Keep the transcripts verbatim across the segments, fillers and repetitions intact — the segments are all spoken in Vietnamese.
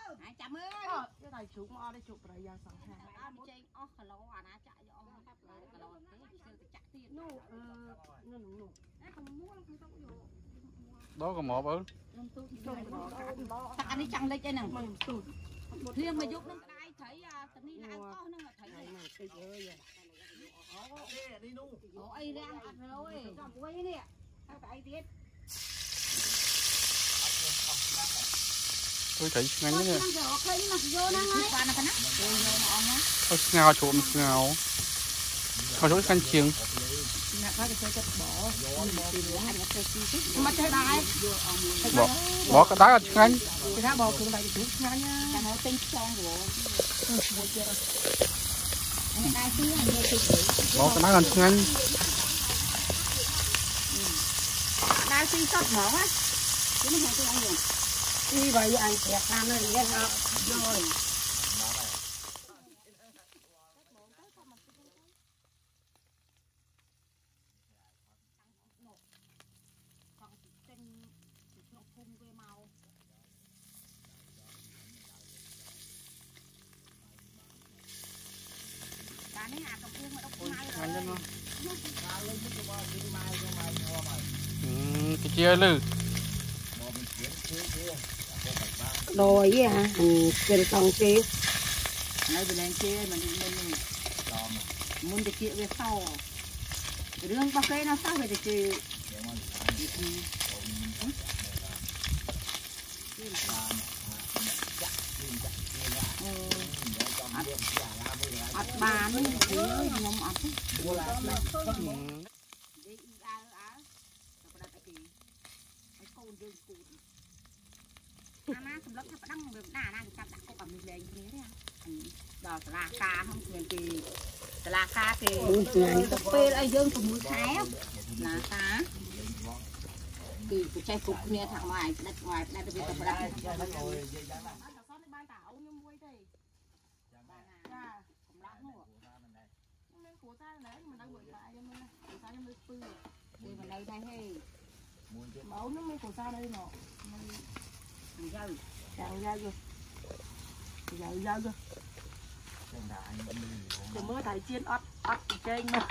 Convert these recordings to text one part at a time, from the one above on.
ai chậm ơi cái này chụp mà đây chụp rồi giờ sẵn sàng ai một chơi ó khờ lâu à na chạy cho ó khờ lâu thế chơi chạy tiền nụ nụ nụ không mua không tao cũng đó có một ư tao ăn đi chăng lấy cái nào riêng mà giúp nó ai thấy tao đi làm có nó thấy ôi ra ăn rồi trong quay nè tao tại tiết tôi thấy ngay nữa Ôi, ngào trộn ngào ngào chỗ khăn chiêng bỏ bỏ cái đá ở ngay cái đá bò cường này thì chút ngay nha bỏ cái đá ở ngay đá xinh sót bỏ á chứ nó hay tôi ăn nhiều đi vậy anh kẹt làm này nghe không rồi cái chia lư rồi với hả trên tầng kia này về lên kia mình đi lên muốn được chuyện về sau đường bao cây nó sao về được chị ăn bán thì nhóm ăn Ana sầm lấp nó đăng được đà na thì chặt đặt cô cầm mình lên thế đấy đò là ca không tiền kỳ là ca thì cà phê ở dương cùng mũi thái là cá thì cái chai cục nè thằng ngoài đặt ngoài đặt được tập đặt đây mà đây đây hay máu nó mới của sao đây nọ dâu chào ra vô dạo ra vô thì mới thầy chiên ớt ớt trên mà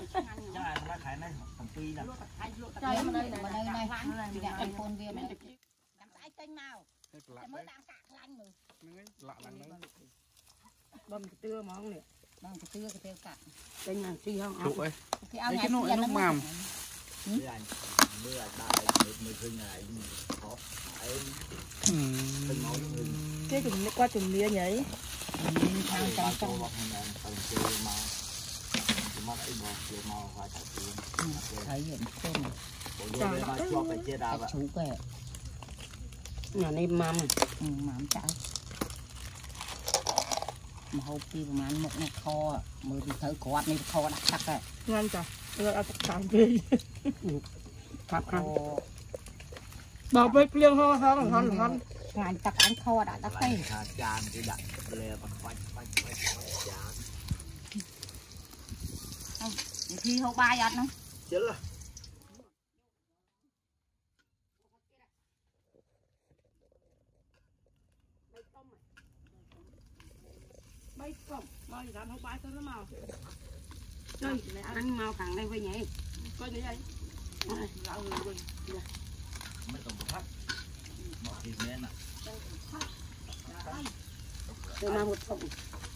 chơi mà đây này mà đây này thì đặt cái con kia này làm cái kênh màu mới đang cạn lanh rồi lạ lắm đấy bầm cái tưa mà không nè bầm cái tưa cái tưa cạn kênh này xi không trụ ấy cái áo cái nồi nó mềm cái chùm qua chùm mía nhảy sang trong trong thấy hiện trên này chú kệ nhà này mắm mắm cháo mà hộp kia mà ăn một ngày kho mới đi thấy quạt này kho đặc sắc này ngon trời rồi ăn tạm đi thật ăn bảo bếp liêng ho ho ho ho ngàn tắc ăn kho đã đắt tay thi hộp bài ăn không chết rồi bay không bay ra hộp bài thôi nó màu chơi ăn màu càng đây với nhỉ coi như vậy gạo người quên mấy tổng thắt một thịt men à tôi mang một thùng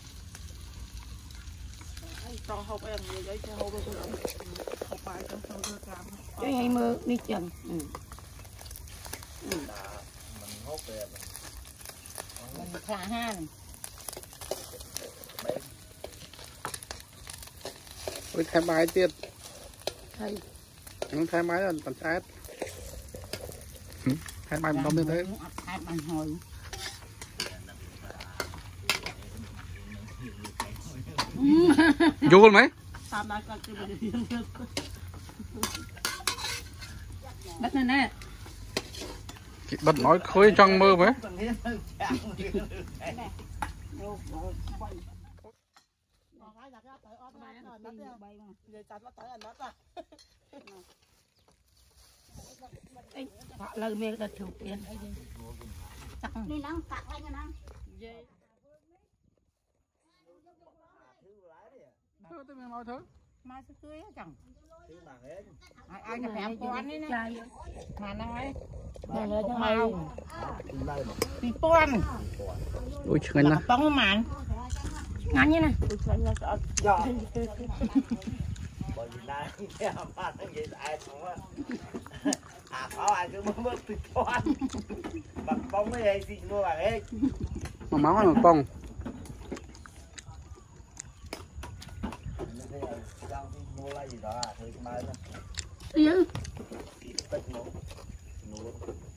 cho hộp em như vậy cho hộp em hộp bài cho hộp em làm cái hay mơ đi chừng mình hốt về mình khá ha với thay bài tiết thay những thay máy là tận sát thay bài không như thế thay bài hồi vô mấy đất này nè chị bật nói khơi trong mơ mấy lời mẹ đã chụp tiền đi nắng cạn lên nè Thôi tôi mau thứ. Mai sẽ cưới chẳng. Thứ mà hết. Ai ai nhập hẻm con ấy nè. Mà nói. Mà lời cho mày. Đây mà. Bị con. Ui chừng nào. Bóng màn. Ngắn như này. Rồi. Bởi vì nay cái hàm phát nó vậy ai không á. À có ai cứ mất mất từ con. Bằng bóng cái gì xin mua bằng hết. Mà máu là bông. Mua lại gì đó à, thôi cái mai đó. Yêu. Tích một. Nuốt.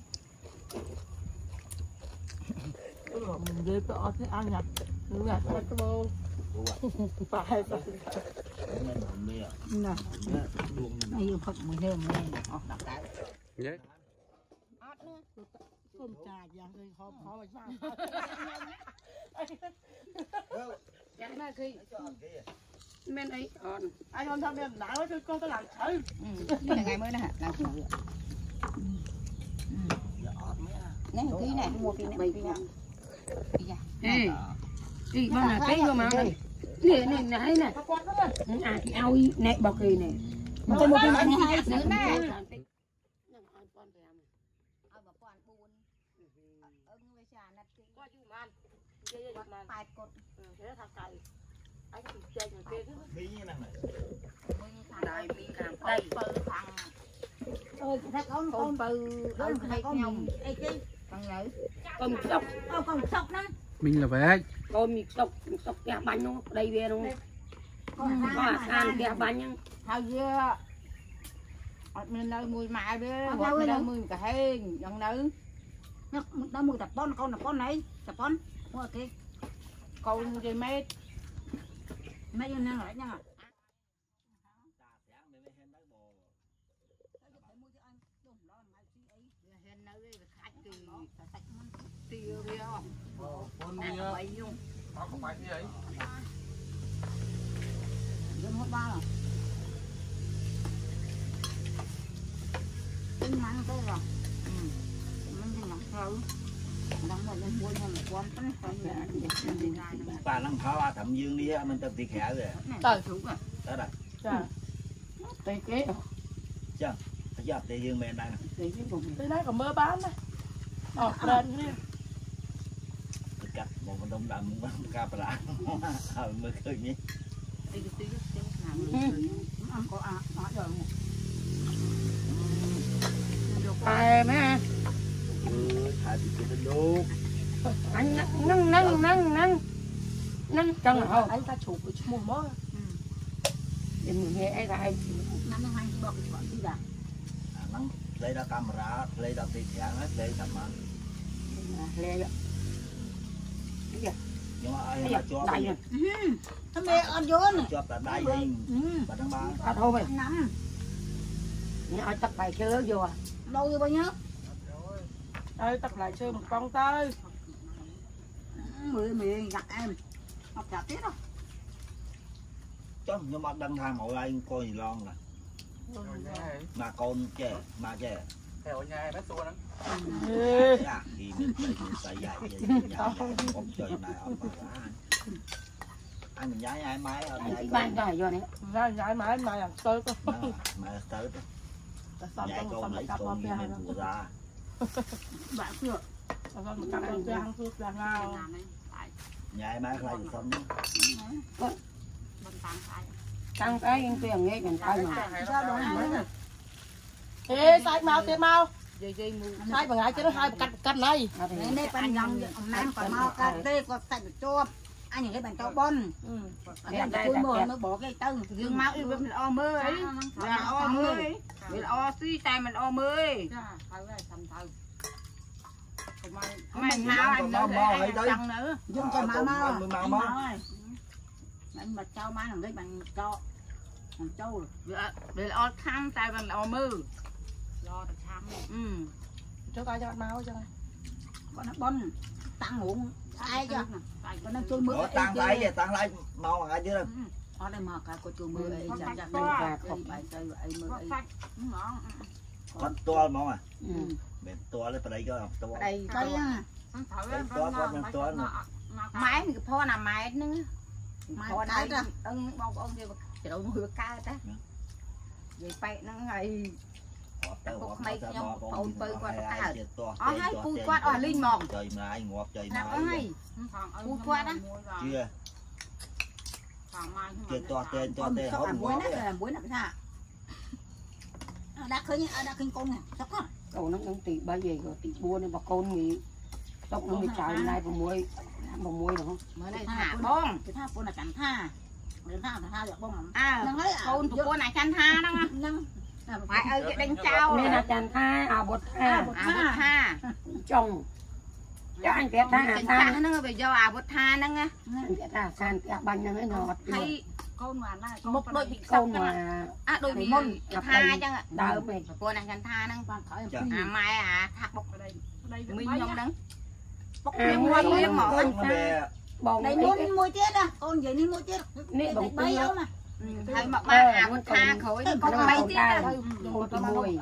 Mình đi có cái ăn nhập. Đúng rồi, có cái bô. Phải phải. Nên không đi à. Nè. Luôn nè. Ai yêu phật mùi nêm lên. Ồ, đặt cái. Vậy. Không trà dạng thì khó khó mà sao. Chẳng nói khi. Men ấy. Ai không thăm em đã nói con tôi làm thử. Đây là ngày mới nè hả? Làm thử. Nè, ký này, mua ký này. Bây giờ. Bây giờ. Ê. Đi bao là cái vô mà. Nè nè nãy nè. À thì ao nè bọc kỳ nè. Mình có một cái này hai nữa nè. Nè. Ở bà quan buồn. Ưng với trà nát ký. Qua chú man. Chơi chơi man. Bài cột. Thế thằng cày. Anh thì chơi người kia chứ. Bí như này. Đây mi làm đây bự thằng. Ôi thằng con con bự ơi thằng con nhồng ấy chứ. Thằng nhảy. Con sọc. Ô con sọc lắm. Mình là vậy. Con mì sọc sọc kẹo bánh nó đây về nó. Con Có ăn kẹo bánh. Thôi dưa. Mình nơi mùi mạ đi, hoặc mình nơi mùi cả hên, dần nữ. Nó mùi tập bón, con là con này, tập bón. Mua kì. Con gì mét. Mét như năng lại nha. Tiêu đi không? Con đi. Nó không phải như vậy. Dân hốt ba rồi. Tính mặn tới rồi. Ừ. Mình đi nặng thử. Đang ngồi lên buôn mà quan tính phải vậy. Bà năng khó à thẩm dương đi á, mình tập tiệc hẻ rồi. Tới xuống rồi. Đó đây. Dạ. Tây kế rồi. Chưa? Bây giờ tiệc dương bên đây nè. Tây kế bụng. Tới đây còn mơ bán này. Ờ, lên đi. Cắt một con đông đầm muốn cà bà. Ờ mới khơi nhé. Đi tí tí nào. Ăn có à, nói rồi. À mấy à. Ừ, thả thì cái luôn. Anh nâng nâng nâng nâng nâng chân hả? Anh ta chụp cái mua mớ. Để mình nghe ai lại. Năm năm hai bọc cái bọn gì đã. Nắng lấy đó camera, lấy đó tiệc hẻ hết, lấy tầm mà. Lẹ vậy. Nhưng mà ai là cho Đây nè. Thằng mẹ ăn vô nè. cho cả đây đi. Bà đang ba. À thôi mày. Năm. Nhà tập bài chơi vô à. Đâu rồi bao nhiêu? Đây tập lại chơi một con tới. Mười mười gặp em. Học trả tiết rồi. Chứ nhưng mà đăng thang mọi ai coi gì lon nè. Mà con trẻ, mà trẻ. Theo nhà nó xua lắm. Dạ, thì mình phải phải dạy vậy. Ông trời này ông bà anh. Anh mình giải ai máy ở đây. Bạn cái vô này. Ra giải máy mà làm tới có. Mà tới đó. Dạy con lấy con mình phụ ra. Bạn chưa? Sao con cặp con chơi ăn thuốc là nào. Nhai máy lại được không? Tăng cái những tiền nghe mình tay mà. Sao đó nữa? Ê, sai mau tiền mau. Sai bằng ai chứ nó hai cắt cắt này. Nên đây phần dòng mang phải mau cà tê có sạch cho anh những cái bàn tao bon. Anh tôi mồi mới bỏ cái tông dương máu yêu mình o mơ ấy. Là o mơ ấy. Mình o xí tay mình o mơ ấy. Mày mau anh nữa để chăng nữa. Dùng cho mau mau. Mau mau. Anh mà trao má thằng đấy bằng cho thằng trâu rồi. Để o khăn tay bằng o mơ. Lo thằng khăn. Ừ. Cho coi cho mau cho. Con nó bon tăng uống ai chứ? Con nó chui mưa. Tăng lại vậy, tăng lại mau hả chứ đâu. Ở đây mà cái con chui mưa ấy chẳng chẳng đây và không phải chơi ấy mưa ấy. Con to mau à? Bên to lên đây cho to. Đây đây máy thì pho là máy nữa pho này ưng bông ông kia chỉ đâu mưa cao ta vậy phải nó ngày cục mây nhau ôn bơi qua cả ở hai cùi quạt ở linh mỏng trời mai ngọt trời nè mai ơi cùi quạt á chưa chưa to tên to tên không muối ngọt nè muối nè sao đã khơi đã khơi con nè sắp quá cầu nó cũng tỉ bao giờ rồi tỉ bua nên bà con mì tóc nó mì trái này bà muối bà muối được không mới này thả bông cái thả con là chẳng tha để tha là tha được bông à con tụi con này chăn tha đó nâng phải ơi cái đánh trao nên là chàng tha à bột tha à bột tha chồng cho anh bé tha à tha nó bây giờ à bột tha nó nghe anh bé tha san tha bánh nó ngọt hay con mà là một đôi bị con mà à đôi bị môn tha chăng ạ đỡ mày con này chăn tha nó à mai à thạc bọc ở đây mình nhông đắng bọc riêng mua riêng mỏ bông đây muốn mua chết à con vậy nên mua chết nè bông bay đâu mà thấy mà ba à bột tha khối con bay tiếp à con tỉ mùi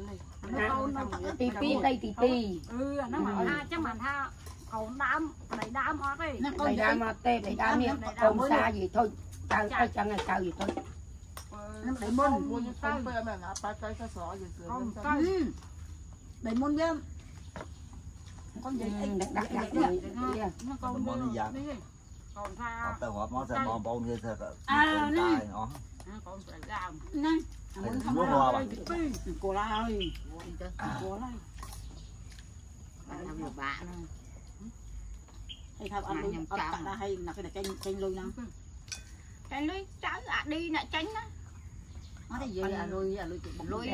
tỉ pi đây tỉ pi ừ nó mà tha chắc mà tha còn đám đầy đám ở đây đầy đám mà tê đầy đám miệng không xa gì thôi cao cái chân này cao gì thôi đầy môn không phải mà ngã ba cây cái sọ gì không đầy môn game con gì đặt đặt đặt gì con món gì vậy còn tha tao họp món sao món bông như thế à nè con phải làm nè muốn hoa bà cô la ơi cô la làm được bạn hay thao ăn luôn ăn là hay là cái này chanh chanh lôi năng chanh lôi trái à đi lại chanh á nó thì gì à lôi à lôi lôi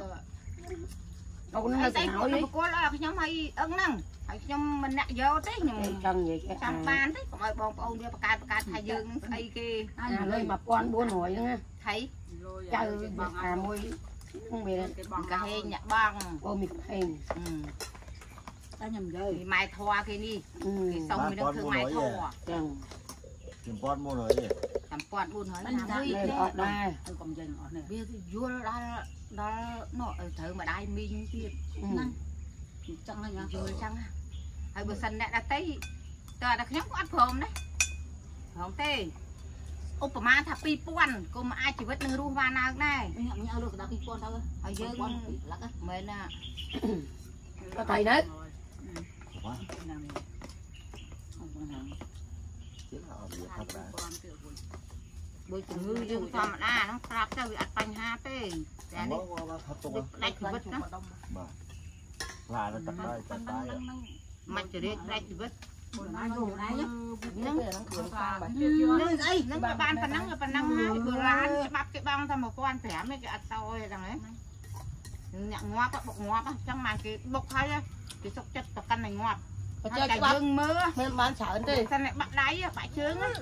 đâu nó tay nói đi cô là cái nhóm hay ấn năng hay nhóm mình nặng vô thế nhưng chân vậy cái trong ban thế còn bọn ông đưa bạc bạc thay dương ấy kia à lôi mà con buôn nổi nữa thấy chơi à môi không biết cả hê nhặt băng ôi mình hình ta nhầm rồi mai thoa kia đi cái xong mình đang thương mai thoa tìm con mua rồi gì làm quan buôn hỏi làm vui đây ở đây còn dành ở này bây giờ vua đó đó nó thử mà đai minh kia chẳng là nhà rồi chăng hay bữa sân đã đã tới tờ đã nhóc ăn phồng đấy không tê Opama thà pi puan cô mà ai chỉ biết nương ru hoa nào này mình nhau được đã pi puan đâu ở dưới lắc á mình à có thầy đấy buổi chiều dùng cho mà đa nó sạp cho bị ăn bánh ha tê đánh thử vứt đó là nó tập tay tập tay mặt chỉ đi đánh thử vứt ai đồ này nhá nâng ấy nâng cái bàn phần nâng phần nâng hai bữa ăn cái bắp cái băng thành một con thẻ mấy cái ăn sau rồi rằng ấy nhận ngọt á bột ngọt á chẳng mà cái bột hay á cái sọc chất và căn này ngọt hay cái dương mưa nên bán chả đi sao lại bạn đáy phải trướng á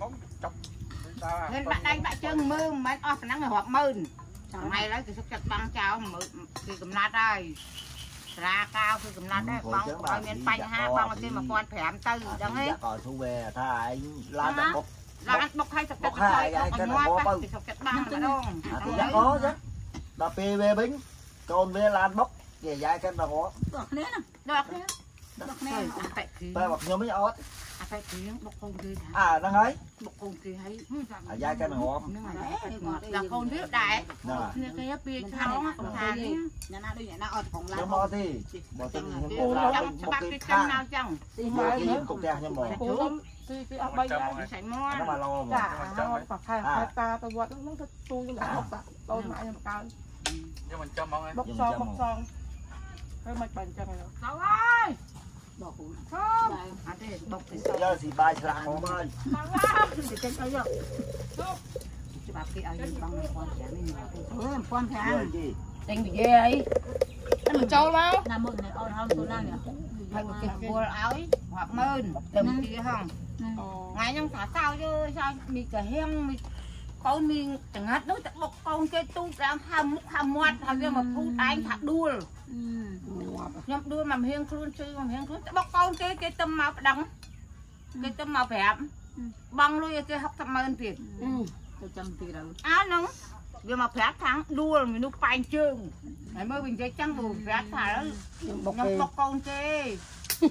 nên bạn đáy bạn trướng mưa mà ở phần nâng là hoặc mơn mày lấy cái sọc chất băng cháo cái cầm nát đây ra cao cái cầm nát đấy băng coi miền bánh ha băng trên mà con thẻm tư đằng ấy còn thu về thay lá đất bốc là ăn bốc hay sọc chất băng cái ngọt cái sọc chất băng mà đâu dạ có chứ là pê về bính còn về lan bốc về dài cái nào có được nè được nè được nè tay bọc nhóm mấy ót phải tiếng bốc con kia à đang ấy bốc con kia hay à dài cái nào là con biết đại nên cái bia cháu còn thàn nhà nào đi nhà nào ở phòng nó lại mò thì mò thì trong bắp cái chân nào chẳng thì mà cái cục ra nhưng mà thì cái áo bay phải mua nó mà lo cả phải phải phải ta tôi vợ nó thật tu như là bọc tôi mãi mà cao nhưng mình cho món ấy bọc son bọc son hơi mạch bánh chân rồi đâu ơi bỏ củ không à thế bọc cái sau giờ thì bài làm không ơi thì cái ấy rồi cái bắp cái ấy bằng con trẻ này ừ con thả đánh bị ghê ấy ăn trâu mau làm mực này on hơn tôi đang nhỉ hay một cái bùa áo hoặc mơn tầm kia không ngày nhưng phải sao chứ sao mình cả heng mình con mình chẳng hết nó bọc con cái tu đang hầm hầm ngoặt hầm nhưng mà thu đánh thả đua nhắm đua mà hiên khuôn sư mà hiên khuôn bọc con cái cái tâm màu đắng cái tâm màu vẻ băng lui cái học thầm mơn tiền tôi chăm thì đâu á nóng giờ mà phép thắng đua mình nó phanh chương hãy mới mình chơi trắng bù phép thả nó bọc bọc con cái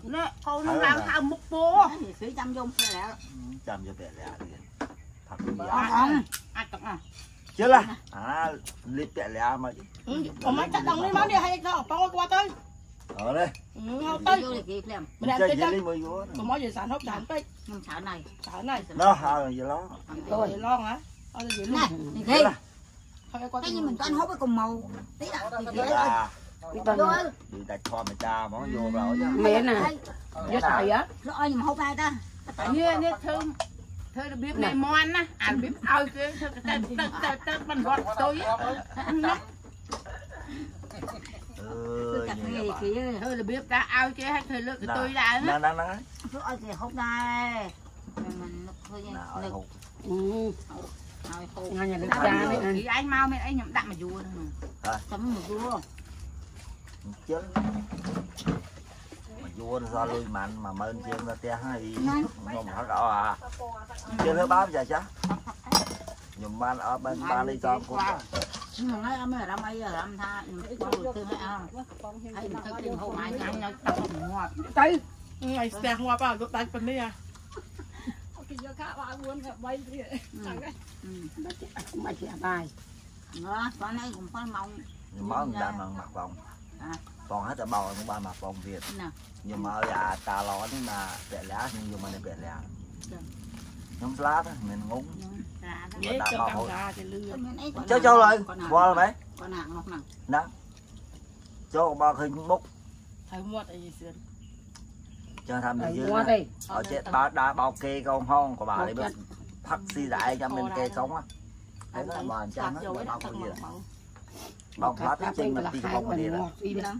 nè con nó làm thao một bố phía trăm dung lẹ chăm cho bẹt lẹ thật không ăn cặp à chưa là à lít bẹt lẹ mà còn mấy chắc đồng đi máu đi hay sao con qua tới ở đây không tới mình mình chơi chơi gì chơi mới vô còn mỗi giờ sản hốc sản tới nhưng chảo này chảo này nó hao gì đó rồi lon hả ở đây này gì thì thôi cái gì mình toàn hút với cùng màu tí ạ thì đi thế ra thôi đi đặt kho mày cha món vô rồi chứ mẹ nè với sợi á rồi nhưng mà hút ai ta như như thơm thơ là bếp này món á à bếp ao chứ thơ tơ tơ tơ tơ bằng gọt tôi ăn nó ừ thơ là bếp đã ao chứ hay thơ lựa cái tôi đã nè nè nè rồi thì hút đây mình thôi nha hụt ừ ngay nhà được cha cha đấy cái anh mau mấy anh nhậm đặng mà vua rồi chấm một vua chứ mà vua sao lui mạnh mà mơn trên ra tia hay ngon hả cậu à chưa thấy báo giờ chứ nhầm ban ở bên ban đi cho cô nhưng mà nói ông là làm ấy là làm tha con được thương hay không hay mình thực hiện hậu mãi nhanh nhau tập ngọt tới ngày xe hoa vào lúc đánh phần đi à mà chị bài nó con này cũng phải mong nhưng mà người ta mặc vòng còn hết là bầu cũng ba mặc vòng Việt nhưng mà ở nhà ta lo nhưng mà bẹt lá nhưng mà này bẹt lá nhóm lá đó mình ngúng dễ cho cam ra thì lừa cho cho rồi qua rồi mấy con hàng ngọc nè đó cho ba khinh bút thấy mua tại gì xuyên cho tham Đấy, dự mua đi ở trên ba đá bao kê con hông của bà đi bên phát xi đại cho mình kê cống á thế đó bà cho nó bao bao nhiêu bao phát cái chân là đi bông đi đó đi đi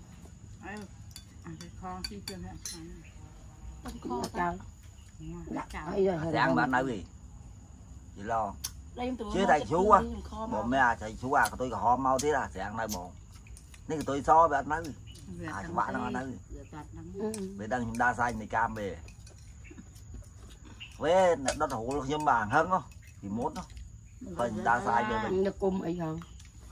kho khi chưa hả chào sáng bạn nói gì chị lo chứ chứ thầy chú á bộ mẹ thầy chú à tôi họ mau thế là sáng nay bộ nên tôi so với anh nói à các bạn nó nói về đang đa sai này cam về với nó thủ nhưng mà hơn không thì mốt đó thôi đa sai về mình nó cung ấy hơn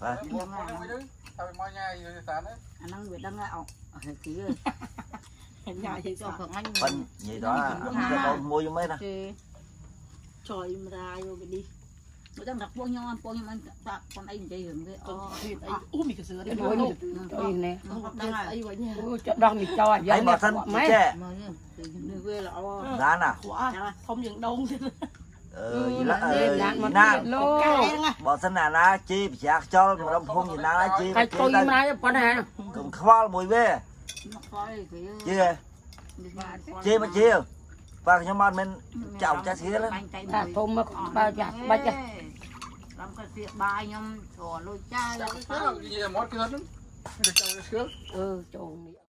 anh đang bị đang ngạo thì nhà thì cho phượng anh phân gì đó cho con mua cho mấy đó trời mà ra vô cái đi mới đang đặt buông nhau buông nhau anh con anh chơi hưởng cái thịt ấy úp mình cái sữa đấy cái đuôi tôi nè đang ấy vậy nha đòn bị cho ấy mà thân chị trẻ giá nè không những đông ừ gì đó ừ na bọn thân là na chi chả cho mà đông không gì na chi cái tôi mà con này cũng khoa mùi về chi chi mà chiều và nhóm bạn mình chào cha xía lắm à thôm mà ba chặt ba chặt làm cái việc bài nhom trò lôi cha gì là món kia lắm ừ trộn